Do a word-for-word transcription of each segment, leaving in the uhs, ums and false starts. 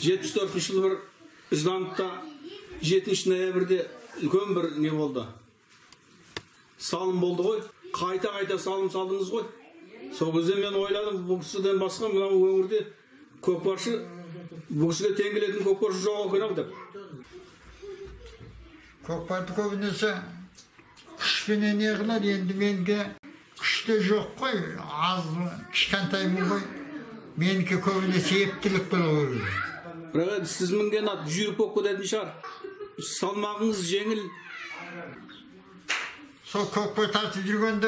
жетпіс төртінші жылы бір Жданытта жетінші ноябрьде үлкен бір не болды. Салым болды ғой. Қайта-қайта салым салдыңыз ғой. Сол кезде мен ойладым, бұл кісіден басқа мынау өңірде көкпаршы, бұл кісіге тең келетін көкпаршы жоқ екен-ау деп. Көкпарды көбінесе күшпенен не қылар, енді менге күште жоқ қой, аз кішкентаймын ғой. Менікі көбінесе ептілік болу керек. Бірақ сіз мінген ат жүйрік болып кететін шығар. Салмағыңыз жеңіл. Сол көкпар тартып жүргенде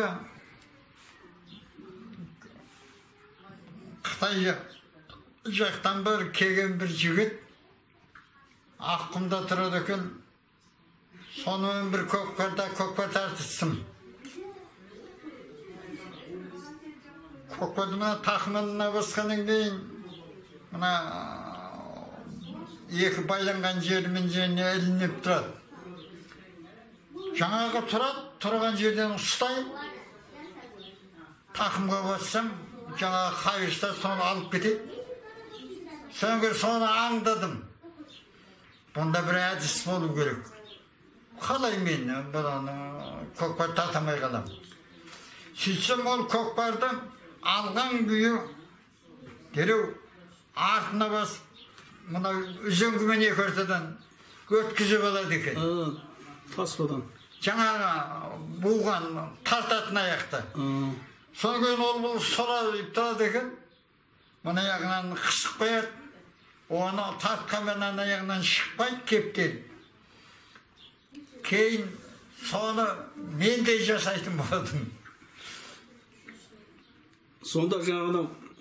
Қытай жақтан бір келген бір жігіт Аққұмда тұрады екен. Сонымен бір көкпарда көкпар тартыстым. Көкпарды мына тақымына басқаннан кейін мына екі байланған жерімен жеріне ілініп тұрады. Жаңағы тұрады, тұрған жерден ұстайым. Тақымға бассам, жаңағы қайырса соны алып кетеді. Соңғы соны аңдадым. Бұнда бір әдіс болу керек. Қалай мен көкпар татамай қалам. Сөйтсем ол көкпарды алған күйі дереу артына басып, мына үзеңгімен екі ортадан өткізіп алады екен. Таспадан. Жаңағы буған тартатын аяқты. Содан кейін ол бұл сорайып тұрады екен. Мына аяғынан қысып қояды. Оны тартқанмен аяғынан шықпайды, кептеліп. Кейін соны мен де жасайтын болдым. Сонда жаңағы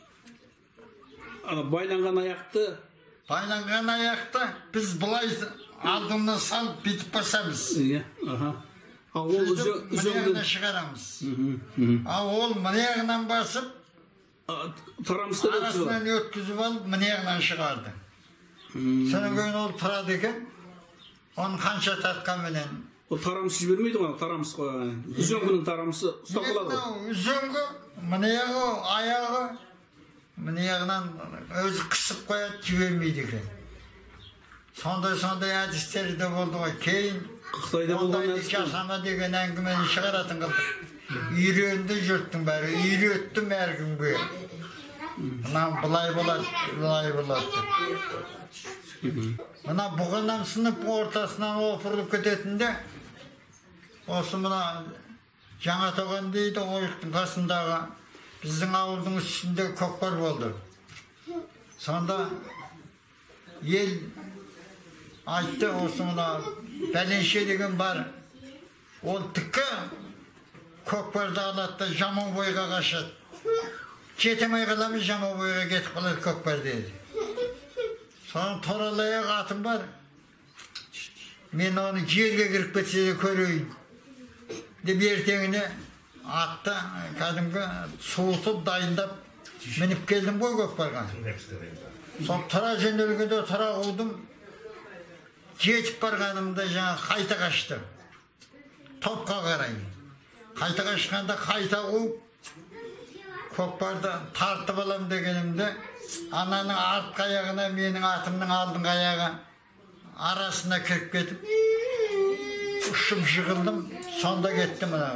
байланған аяқты Байланған аяқты біз бұлай алдымына салып бітіп басамыз. Сөзді мұнаяғына шығарамыз. Ол мұнаяғынан басып, арасынан өткізіп алып, мұнаяғынан шығарды. Содан кейін ол тұрады екен, оны қанша тартқан менен. Ол тарамыс жібермейді ғой, тарамыс қойған. Үзеңгінің тарамысы ұстап қалады ғой. Үзеңгі, мұнаяғы, аяғы, мұнаяғынан өзі қысып қояды, жібермейді екен. Сондай-сондай әдістері де болды ғой. Кейін Қытайда болған әдіс қой. Жасама деген әңгімені шығаратын қылдық. Үйренді жұрттың бәрі, үйреттім әркімге. Мынау бұлай болады, бұлай болады. Мына бұғынам сынып ортасынан опырылып кететінде, осы мына жаңа тоған дейді, ойықтың қасындағы біздің ауылдың үстінде көкпар болды. Сонда ел айтты, осы мұна бәленше деген бар. Ол тікі көкпарды алады, жаман бойға қашады. Жетемей қаламыз, жаман бойға кетіп қалады көкпар деді. Соның торалаяқ атым бар. Мен оны жерге кіріп кетсе де көрейін. Деп ертеңіне атты кәдімгі суытып, дайындап, мініп келдім ғой көкпарға. Сол тұра жөнелгенде тұра қудым. Жетіп барғанымда жаңа қайта қашты. Топқа қарай. Қайта қашқанда қайта қуып, көкпарды тартып алам дегенімде, ананың артқы аяғына менің атымның алдыңғы аяғы арасына кіріп кетіп, ұшып жығылдым, сонда кетті мұна.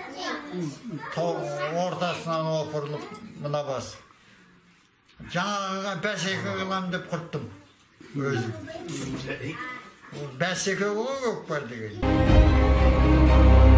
Ортасынан опырылып мұна бас. Жаңағыға бәсеке қылам деп құрттым өзім. Бәсеке ғой көкпар деген.